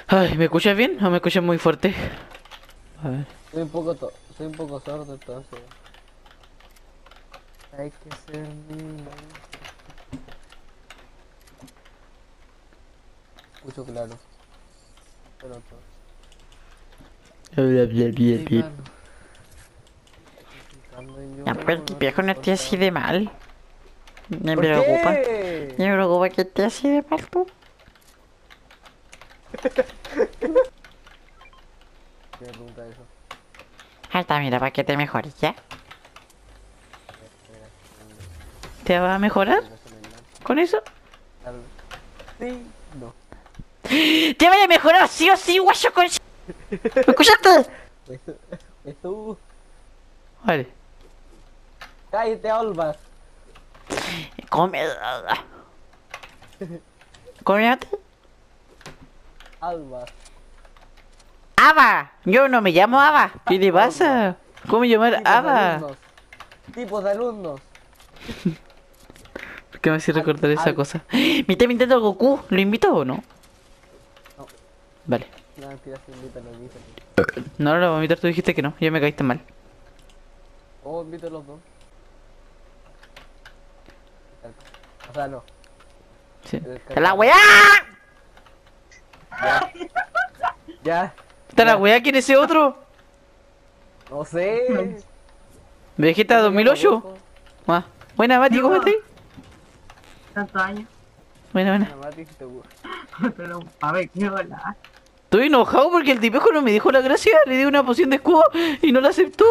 Ay, ¿me escuchas bien o me escuchas muy fuerte? A ver. Soy un poco sordo entonces. Hay que ser niño. Escucho claro. Pero todo. Sí, claro. Cuando yo No, pero el no viejo te no esté así soltaba. de mal. Me ¿Por preocupa. qué? Me preocupa que esté así de mal tú. ¿Qué me pregunta eso? Ahí está, mira, para que te mejores, ¿ya? Mira, ¿Te va a mejorar eso no es nada. con eso? Tal vez. Sí, no. ¡Te vaya a mejorar sí o sí, guacho con... ¿Me escuchaste? Eso, eso. Vale. Cállate, Olvas. Come... Cómete. Albas. ¡Ava! Yo no me llamo Ava. ¿Qué te pasa? ¿Cómo llamar Tipos de Ava? alumnos. Tipos de alumnos. ¿Por qué me hace recordar esa Al- cosa? ¿Me está invitando a Goku? ¿Lo invito o no? No, Vale. no, mentira, se invítalo, invítalo. No, no lo voy a invitar, tú dijiste que no. Ya me caíste mal. Oh, invito a los dos. O sea, no. Sí. El ¡La cacao. weá! Ya. ¿Está la Ya. weá? ¿Quién es ese otro? No sé. ¿Vegeta 2008? Ah. Buena, Mati, ¿cómo estás? Tantos años. Buena, buena. Nada más te gusta. Pero, a ver, ¿qué hola? Estoy enojado porque el tipejo no me dijo la gracia. Le di una poción de escudo y no la aceptó.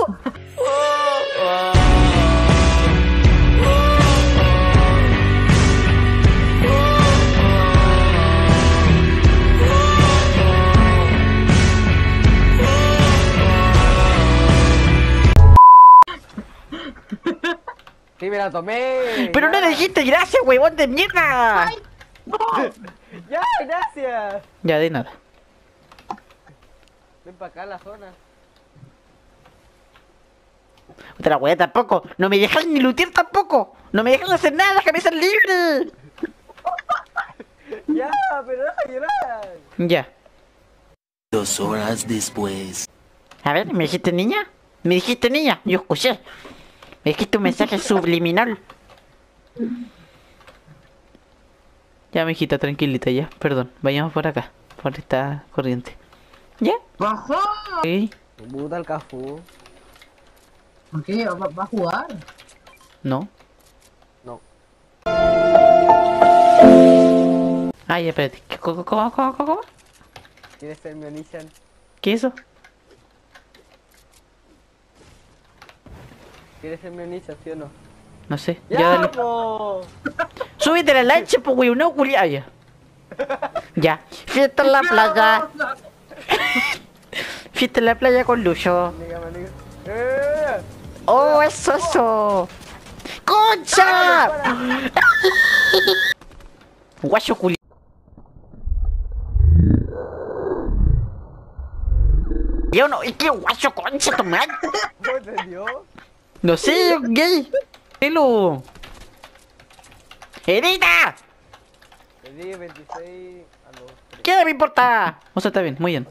Sí, me la tomé. Pero no ya. le dijiste gracias, huevón de mierda. Ya, gracias. Ya, de nada. Ven para acá a la zona. Otra weá tampoco. No me dejan ni lootear tampoco. No me dejan hacer nada, déjame ser libre. Ya, pero deja de llorar. Ya. 2 horas después. A ver, ¿me dijiste niña? ¿Me dijiste niña? Yo escuché. Me dijiste un mensaje subliminal. Ya, mijita, tranquilita, ya. Perdón, vayamos por acá. Por esta corriente. ¿Ya? ¡Bajó! Sí. Puta el cafú. ¿Por qué? ¿Va a jugar? No. No. Ay, espérate. ¿Cómo? ¿Quieres ser mi Onishan? ¿Qué es eso? ¿Quieres ser mi Onishan, sí o no? No sé. Ya, ¡Ya, dale. po! Súbete a la lancha, pues, güey. No, culiao, ya. Ya. Fiesta en la playa. Fiesta en la playa con Lucho. Niga, maniga. ¡Oh, eso! ¡Concha! Guacho culiao. Yo no, es que guacho concha tu madre. ¿Cómo te dio? No sé, gay. Hello. ¡Erita! Te di 26 a los 3. ¿Qué me importa? O sea, está bien, muy bien.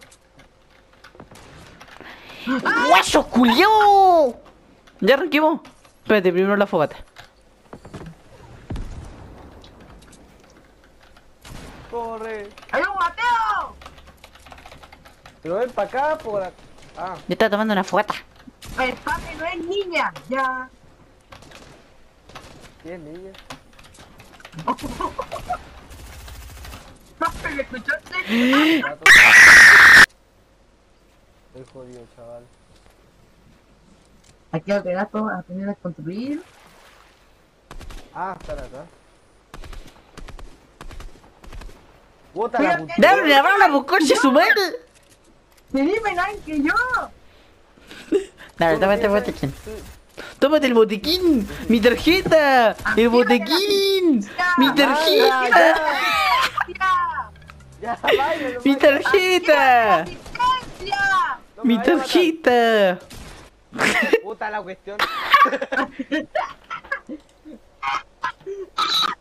¡Guacho culiao! Ya arranquemos. Espérate, primero la fogata. ¡Corre! ¡Hay un Mateo! Pero ven para acá, por acá. Ah, Yo estaba tomando una fogata. El papi no es niña, ya. ¿quién es niña? Papi, ¿me escuchaste? Estoy jodido, chaval. Aquí al gato a aprender a construir. Ah, están acá. ¡Bota Mira, la puta! ¡Dale la bala por concha su madre! ¡Me dime nadie que yo! Dale, tómate el botiquín. ¡Tómate el botiquín! ¡Mi tarjeta! ¡El botiquín! ¡Mi tarjeta! ¡Ya! ¡Ya, baila! no ¡Mi baila. tarjeta! ¡Asistencia! No me ¡Mi vaya a matar. tarjeta! Puta la cuestión.